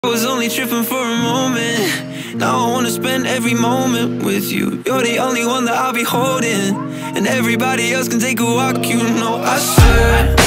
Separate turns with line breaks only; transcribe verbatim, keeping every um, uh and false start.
I was only tripping for a moment. Now I wanna spend every moment with you. You're the only one that I'll be holding, and everybody else can take a walk, you know. I swear